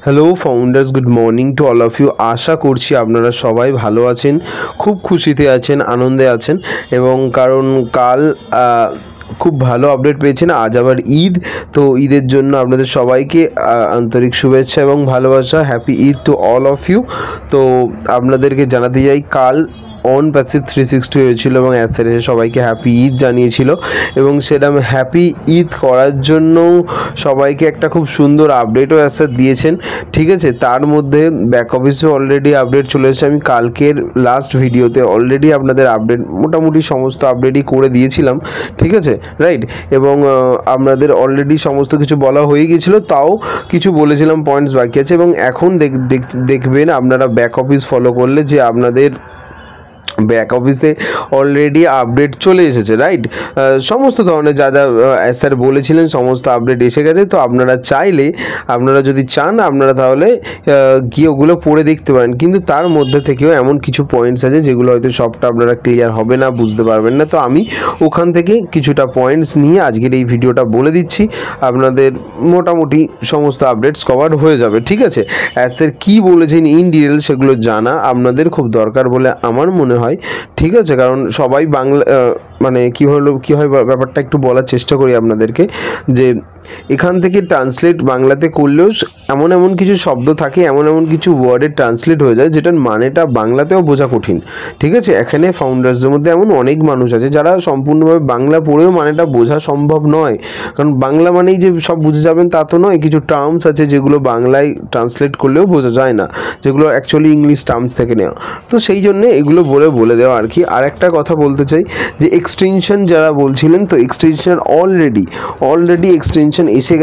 Hello founders, good morning to all of you. আশা করছি আপনারা সবাই ভালো আছেন, খুব খুশিতে আছেন, আনন্দে আছেন। এবং কারণ কাল খুব ভালো আপডেট পেয়েছেন, আজ আবার ঈদ। তো ঈদের জন্য আপনাদের সবাইকে আন্তরিক শুভেচ্ছা এবং ভালোবাসা। Happy Eid to all of you. তো আপনাদেরকে জানাতে যাই, কাল অন প্যাসিভ 360 হয়েছিল এবং অ্যাসের এসে সবাইকে হ্যাপি ঈদ জানিয়েছিল। এবং সেরকম হ্যাপি ঈদ করার জন্য সবাইকে একটা খুব সুন্দর আপডেটও অ্যাসের দিয়েছেন। ঠিক আছে, তার মধ্যে ব্যাক অফিসে অলরেডি আপডেট চলে এসেছে। আমি কালকের লাস্ট ভিডিওতে অলরেডি আপনাদের আপডেট মোটামুটি সমস্ত আপডেটই করে দিয়েছিলাম। ঠিক আছে, রাইট। এবং আপনাদের অলরেডি সমস্ত কিছু বলা হয়ে গিয়েছিলো, তাও কিছু বলেছিলাম পয়েন্টস বাকি আছে। এবং এখন দেখবেন আপনারা ব্যাক অফিস ফলো করলে যে আপনাদের ব্যাক অফিসে অলরেডি আপডেট চলে এসেছে, রাইট। সমস্ত ধরনের যা যা স্যার বলেছিলেন সমস্ত আপডেট এসে গেছে। তো আপনারা চাইলে, আপনারা যদি চান, আপনারা তাহলে গিয়ে ওগুলো পড়ে দেখতে পারেন। কিন্তু তার মধ্যে থেকেও এমন কিছু পয়েন্টস আছে যেগুলো হয়তো সবটা আপনারা ক্লিয়ার হবে না, বুঝতে পারবেন না। তো আমি ওখান থেকে কিছুটা পয়েন্টস নিয়ে আজকের এই ভিডিওটা বলে দিচ্ছি, আপনাদের মোটামুটি সমস্ত আপডেটস কভার হয়ে যাবে। ঠিক আছে, স্যার কী বলেছেন ইন ডিটেল সেগুলো জানা আপনাদের খুব দরকার বলে আমার মনে হয়। ঠিক আছে, কারণ সবাই বাংলা মানে কী হয় ব্যাপারটা একটু বলার চেষ্টা করি আপনাদেরকে, যে এখান থেকে ট্রান্সলেট বাংলাতে করলেও এমন কিছু শব্দ থাকে, এমন কিছু ওয়ার্ডের ট্রান্সলেট হয়ে যায় যেটার মানেটা বাংলাতেও বোঝা কঠিন। ঠিক আছে, এখানে ফাউন্ডার্সদের মধ্যে এমন অনেক মানুষ আছে যারা সম্পূর্ণভাবে বাংলা পড়েও মানেটা বোঝা সম্ভব নয়। কারণ বাংলা মানেই যে সব বুঝে যাবেন তা তো নয়, কিছু টার্মস আছে যেগুলো বাংলায় ট্রান্সলেট করলেও বোঝা যায় না, যেগুলো অ্যাকচুয়ালি ইংলিশ টার্মস থেকে নেওয়া। তো সেই জন্যে এগুলো বলে দেওয়া আর কি। আর একটা কথা বলতে চাই যে এক্সটেনশন যারা বলছিলেন, তো এক্সটেনশন অলরেডি এক্সটেনশন এসে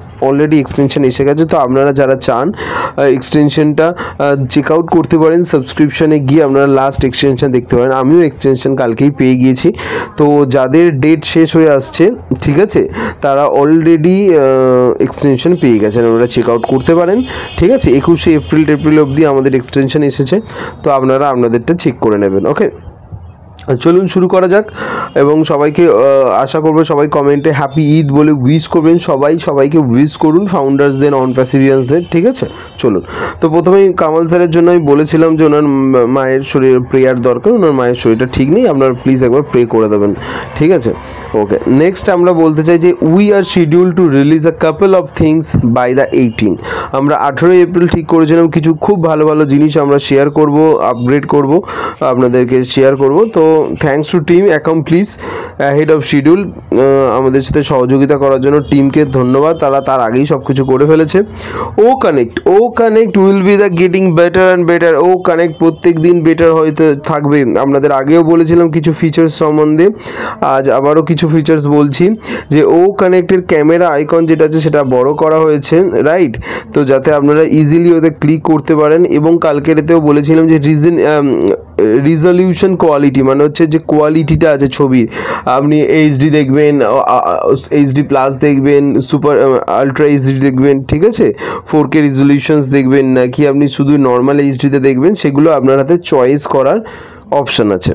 গেছে। তো আপনারা যারা চান এক্সটেনশনটা চেক আউট করতে পারেন, সাবস্ক্রিপশনে গিয়ে আপনারা লাস্ট এক্সটেনশন দেখতে পারেন। আমিও এক্সটেনশন কালকেই পেয়ে গিয়েছি। তো যাদের ডেট শেষ হয়ে আসছে, ঠিক আছে, তারা অলরেডি এক্সটেনশন পেয়ে গেছেন, আপনারা চেক আউট করতে পারেন। ঠিক আছে, 21শে এপ্রিল অবধি আমাদের এক্সটেনশন এসেছে। তো আপনারা আপনাদেরটা চেক করে নেবেন। ওকে, চলুন শুরু করা যাক। এবং সবাইকে আশা করবো সবাই কমেন্টে হ্যাপি ঈদ বলে উইশ করবেন। সবাইকে উইশ করুন, ফাউন্ডার্সদের, নন প্যাসিভিয়ান্সদের। ঠিক আছে, চলুন। তো প্রথমেই কামাল স্যারের জন্য আমি বলেছিলাম যে ওনার মায়ের শরীর প্রেয়ার দরকার, ওনার মায়ের শরীরটা ঠিক নেই, আপনারা প্লিজ একবার প্রে করে দেবেন। ঠিক আছে, ওকে। নেক্সট আমরা বলতে চাই যে we are schedule to release a couple of things by the 18। আমরা 18 এপ্রিল ঠিক করেছিলাম কিছু খুব ভালো জিনিস আমরা শেয়ার করব, আপগ্রেড করব, আপনাদেরকে শেয়ার করব। তো thanks to team accomplish ahead of schedule. আমাদের সাথে সহযোগিতা করার জন্য টিমকে ধন্যবাদ, তারা তার আগেই সব কিছু করে ফেলেছে। O connect will be the getting better and better. O connect প্রত্যেক দিন বেটার হয়তো থাকবে। আপনাদের আগেও বলেছিলাম কিছু ফিচার্স সম্বন্ধে, আজ আবারও কিছু ফিচার্স বলছি। যে ও কানেক্টের ক্যামেরা আইকন যেটা আছে সেটা বড় করা হয়েছে, রাইট। তো যাতে আপনারা ইজিলি ওতে ক্লিক করতে পারেন। এবং কালকের এতেও বলেছিলাম যে রিজলিউশন কোয়ালিটি, মানে হচ্ছে যে কোয়ালিটিটা আছে ছবির, আপনি এইচডি দেখবেন, এইচডি প্লাস দেখবেন, সুপার আলট্রা এইচডি দেখবেন, ঠিক আছে, 4K রিজলিউশনস দেখবেন, নাকি আপনি শুধু নর্মাল এইচডিতে দেখবেন, সেগুলো আপনার হাতে চয়েস করার অপশান আছে।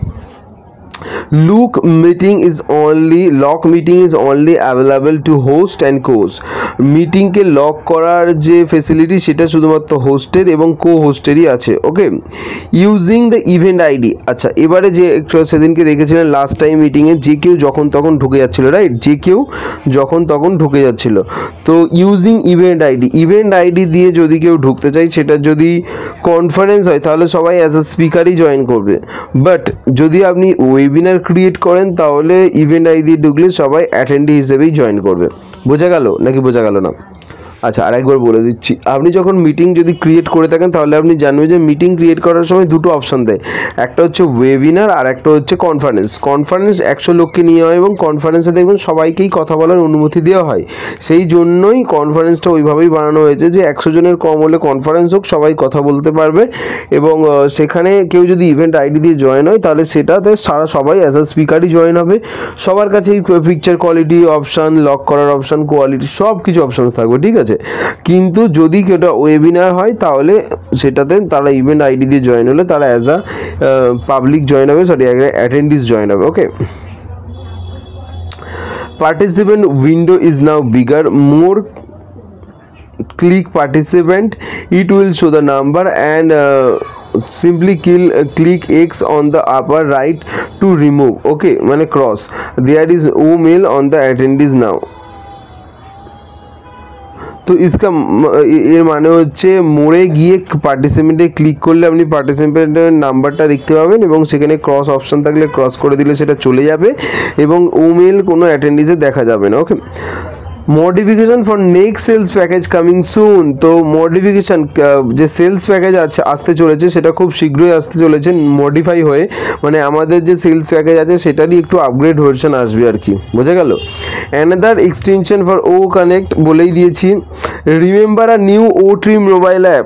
Lock meeting is only available to host and cos. মিটিংকে লক করার যে ফেসিলিটি সেটা শুধুমাত্র হোস্টের এবং কো হোস্টেরই আছে। Okay, using the event ID. আচ্ছা, এবারে যে সেদিনকে দেখেছিলেন লাস্ট টাইম মিটিংয়ে যে কেউ যখন তখন ঢুকে যাচ্ছিল, রাইট, যে কেউ যখন তখন ঢুকে যাচ্ছিল। তো ইউজিং ইভেন্ট আইডি দিয়ে যদি কেউ ঢুকতে চায়, সেটা যদি কনফারেন্স হয় তাহলে সবাই অ্যাজ আ স্পিকারই জয়েন করবে। বাট যদি আপনি ওয়েবিনার ক্রিয়েট করেন তাহলে ইভেন্ট আইডি ঢুকলে সবাই অ্যাটেন্ডি হিসেবেই জয়েন করবে। বোঝা গেল নাকি বোঝা গেল না? আচ্ছা, আরেকবার বলে দিচ্ছি, আপনি যখন মিটিং যদি ক্রিয়েট করে থাকেন তাহলে আপনি জানবেন যে মিটিং ক্রিয়েট করার সময় দুটো অপশান দেয়, একটা হচ্ছে ওয়েবিনার আর একটা হচ্ছে কনফারেন্স। 100 লোককে নিয়ে হয় এবং কনফারেন্সে দেখবেন সবাইকেই কথা বলার অনুমতি দেওয়া হয়। সেই জন্যই কনফারেন্সটা ওইভাবেই বানানো হয়েছে যে 100 জনের কম হলে কনফারেন্স হোক, সবাই কথা বলতে পারবে। এবং সেখানে কেউ যদি ইভেন্ট আইডি দিয়ে জয়েন হয় তাহলে সেটাতে সবাই অ্যাজ আ স্পিকারই জয়েন হবে। সবার কাছেই পিকচার কোয়ালিটি অপশান, লক করার অপশান, কোয়ালিটি সব কিছু অপশানস থাকবে। ঠিক আছে, কিন্তু যদি কেউটা ওয়েবিনার হয় তাহলে সেটাতে তারা ইভেন্ট আইডি দিয়ে জয়েন হলে তারা অ্যাজ আ পাবলিক জয়েন হবে, অ্যাটেন্ডিস জয়েন হবে। ওকে, participant window is now bigger, more click participant, it will show the number and simply click X on the upper right to remove. Okay, মানে cross, there is no mail on the attendees now. তো इसका এর মানে হচ্ছে মোড়ে গিয়ে পার্টিসিপেন্টে click করলে আপনি পার্টিসিপেন্টের নাম্বারটা দেখতে পাবেন এবং সেখানে ক্রস অপশন থাকলে ক্রস করে দিলে সেটা চলে যাবে এবং ইমেল কোনো অ্যাটেন্ডেন্সে দেখা যাবে না। Okay, modification for next sales package coming soon. তো মডিফিকেশান যে সেলস প্যাকেজ আছে আসতে চলেছে সেটা খুব শীঘ্রই আসতে চলেছে মডিফাই হয়ে, মানে আমাদের যে সেলস প্যাকেজ আছে সেটারই একটু আপগ্রেড ভার্সন আসবে আর কি, বোঝা গেল। Another extension for O connect বলেই দিয়েছি। Remember a new O trim mobile app,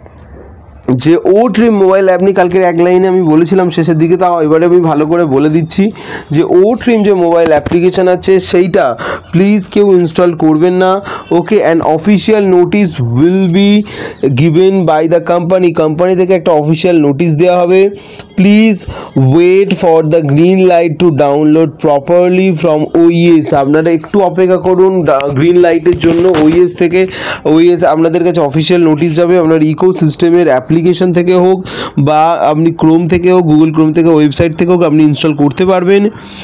যে ও ট্রিম মোবাইল অ্যাপ নিয়ে কালকের এক লাইনে আমি বলেছিলাম শেষের দিকে, তাও এবারে আমি ভালো করে বলে দিচ্ছি যে ও ট্রিম যে মোবাইল অ্যাপ্লিকেশান আছে সেইটা প্লিজ কেউ ইনস্টল করবেন না। Okay, and official notice will be given by the company থেকে একটা অফিসিয়াল নোটিস দেওয়া হবে। Please wait for the green light to download properly from OES. আপনারা একটু অপেক্ষা করুন গ্রিন লাইটের জন্য। ওইএস আপনাদের কাছে অফিসিয়াল নোটিস যাবে, আপনার ইকো সিস্টেমের অ্যাপ্লিকেশন থেকে হোক বা আপনি ক্রোম থেকে হোক, গুগল ক্রোম থেকে, ওয়েবসাইট থেকে হোক আপনি ইনস্টল করতে পারবেন।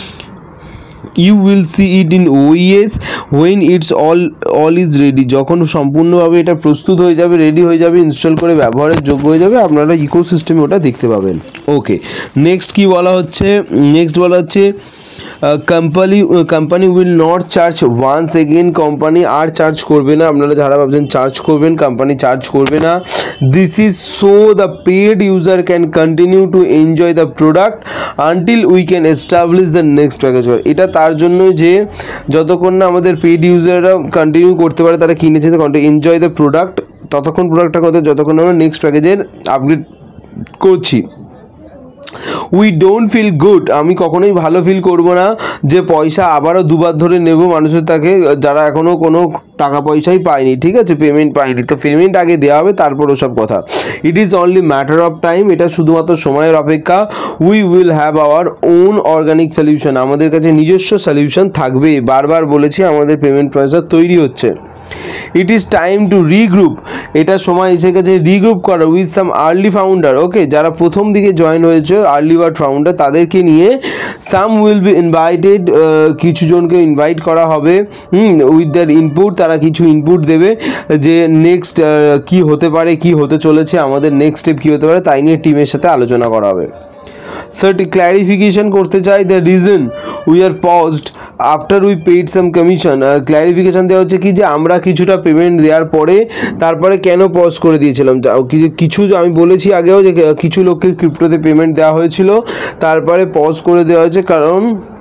You will see it in OES when it's all is ready. যখন সম্পূর্ণভাবে এটা প্রস্তুত হয়ে যাবে, রেডি হয়ে যাবে, ইনস্টল করে ব্যবহারের যোগ্য হয়ে যাবে, আপনারা ইকোসিস্টেমে ওটা দেখতে পাবেন। ওকে, নেক্সট বলা হচ্ছে company will not charge once again. Company আর চার্জ করবে না, আপনারা যারা ভাবছেন চার্জ করবেন, কোম্পানি চার্জ করবে না। This is so the paid user can continue to enjoy the product until we can establish the next package. এটা তার জন্যই যে যতক্ষণ না আমাদের পেড ইউজাররা কন্টিনিউ করতে পারে, তারা কিনেছে এনজয় দ্য প্রোডাক্ট, ততক্ষণ প্রোডাক্টটা যতক্ষণ আমরা নেক্সট প্যাকেজের আপগ্রেড করছি। উই ডোন্ট ফিল গুড, আমি কখনোই ভালো ফিল করব না যে পয়সা আবারও দুবার ধরে নেব মানুষের তাকে, যারা এখনও কোনো টাকা পয়সাই পায়নি, ঠিক আছে, পেমেন্ট পায়নি। তো পেমেন্ট আগে দেওয়া হবে, তারপর ওসব কথা। It is only matter of time, এটা শুধুমাত্র সময়ের অপেক্ষা। We will have our own organic solution, আমাদের কাছে নিজস্ব সলিউশন থাকবে। বারবার বলেছি আমাদের পেমেন্ট প্রসেস তৈরি হচ্ছে। It is time to regroup, এটা সময় এসে গেছে রিগ্রুপ করা with some early founder. Okay, যারা প্রথম দিকে জয়েন হয়েছে আর্লি বার্ড ফাউন্ডার তাদেরকে নিয়ে, সাম উইল বি ইনভাইটেড, কিছু জনকে ইনভাইট করা হবে উইথ দ্যার ইনপুট, তারা কিছু ইনপুট দেবে যে নেক্সট কি হতে পারে, কি হতে চলেছে, আমাদের নেক্সট স্টেপ কী হতে পারে, তাই নিয়ে টিমের সাথে আলোচনা করা হবে। ক্ল্যারিফিকেশন করতে চাই, the reason we are paused after we paid some commission. Clarification দেওয়া হচ্ছে কি যে আমরা কিছুটা পেমেন্ট দেওয়ার পরে তারপরে কেন পজ করে দিয়েছিলাম। কিছু আমি বলেছি আগেও যে কিছু লোককে ক্রিপ্টোতে পেমেন্ট দেওয়া হয়েছিল, তারপরে পজ করে দেওয়া হয়েছে কারণ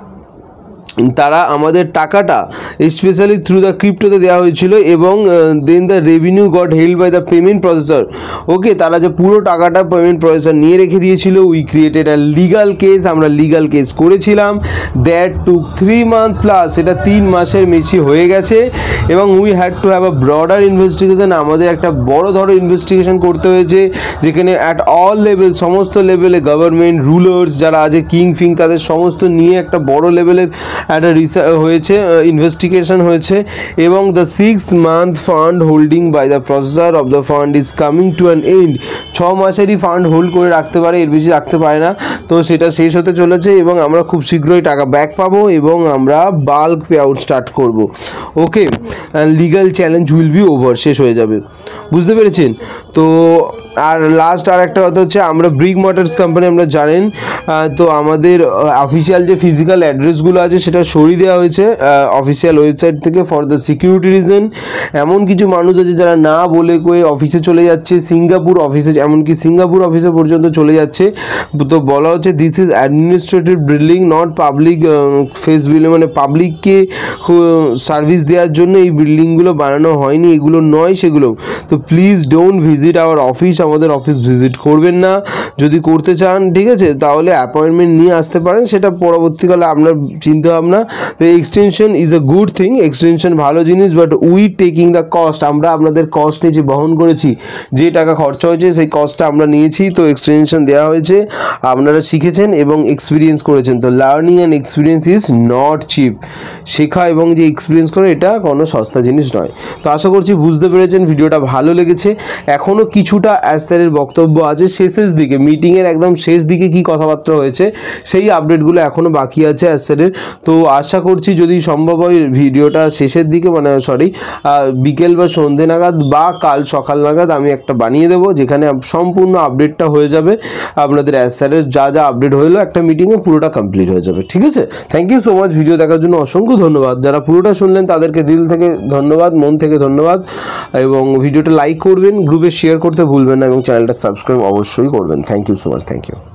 তারা আমাদের টাকাটা স্পেশালি থ্রু দ্য ক্রিপ্টোতে দেওয়া হয়েছিল এবং then the revenue got held by the payment processor. Okay, তারা যে পুরো টাকাটা পেমেন্ট প্রসেসর নিয়ে রেখে দিয়েছিল। We created a legal case, আমরা লিগাল কেস করেছিলাম। দ্যাট টুক 3 months প্লাস, সেটা 3 মাসের বেশি হয়ে গেছে এবং we had to have a broader investigation, আমাদের একটা বড় ধরনের ইনভেস্টিগেশন করতে হয়েছে, যেখানে অ্যাট অল লেভেল, সমস্ত লেভেলে গভর্নমেন্ট রুলার্স যারা আছে, কিং ফিং, তাদের সমস্ত নিয়ে একটা বড় লেভেলের একটা রিসার্চ হয়েছে, ইনভেস্টিগেশন হয়েছে এবং the 6 month fund holding by the processor of the fund is coming to an end. 6 মাসেরই ফান্ড হোল্ড করে রাখতে পারে, এর বেশি রাখতে পারে না। তো সেটা শেষ হতে চলেছে এবং আমরা খুব শীঘ্রই টাকা ব্যাক পাবো এবং আমরা বাল্ক পে আউট স্টার্ট করব। Okay, legal challenge will be over, শেষ হয়ে যাবে, বুঝতে পেরেছেন? তো আর লাস্ট আর একটা কথা হচ্ছে, আমরা ব্রিক মোটরস কোম্পানি, আমরা জানেন তো আমাদের অফিসিয়াল যে ফিজিক্যাল অ্যাড্রেসগুলো আছে সেটা সরিয়ে দেওয়া হয়েছে অফিসিয়াল ওয়েবসাইট থেকে ফর দ্য সিকিউরিটি রিজন। এমন কিছু মানুষ আছে যারা না বলে কয়ে অফিসে চলে যাচ্ছে, সিঙ্গাপুর অফিসে, এমনকি সিঙ্গাপুর অফিসে পর্যন্ত চলে যাচ্ছে। তো বলা হচ্ছে this is administrative building not public face building, মানে পাবলিককে সার্ভিস দেওয়ার জন্য এই বিল্ডিংগুলো বানানো হয়নি, এগুলো নয় সেগুলো। তো please don't visit our office, আমাদের অফিস ভিজিট করবেন না। যদি করতে চান ঠিক আছে, তাহলে অ্যাপয়েন্টমেন্ট নিয়ে আসতে পারেন, সেটা পরবর্তীকালে আপনার চিন্তা ভাবনা। তো extension is a good thing, extension ভালো জিনিস, but we taking the cost, আমরা আপনাদের কস্ট নিয়েছি, বহন করেছি, যে টাকা খরচা হয়েছে সেই কস্টটা আমরা নিয়েছি। তো এক্সটেনশন দেওয়া হয়েছে, আপনারা শিখেছেন এবং এক্সপিরিয়েন্স করেছেন। তো learning and experience is not cheap, শেখা এবং যে এক্সপিরিয়েন্স করে এটা কোনো সস্তা জিনিস নয়। তো আশা করছি বুঝতে পেরেছেন, ভিডিওটা ভালো লেগেছে। এখনও কিছুটা স্যারের বক্তব্য আছে শেষের দিকে, মিটিংয়ের একদম শেষ দিকে কি কথাবার্তা হয়েছে সেই আপডেটগুলো এখনও বাকি আছে স্যারের। তো আশা করছি যদি সম্ভব হয় ভিডিওটা শেষের দিকে, মানে বিকেল বা সন্ধে নাগাদ বা কাল সকাল নাগাদ আমি একটা বানিয়ে দেবো, যেখানে সম্পূর্ণ আপডেটটা হয়ে যাবে আপনাদের স্যারের যা যা আপডেট হলো একটা মিটিংয়ে পুরোটা কমপ্লিট হয়ে যাবে। ঠিক আছে, thank you so much. Video দেখার জন্য অসংখ্য ধন্যবাদ। যারা পুরোটা শুনলেন তাদেরকে দিল থেকে ধন্যবাদ, মন থেকে ধন্যবাদ। এবং ভিডিওটা লাইক করবেন, গ্রুপে শেয়ার করতে ভুলবেন না এবং চ্যানেলটা সাবস্ক্রাইব অবশ্যই করবেন। Thank you so much, thank you.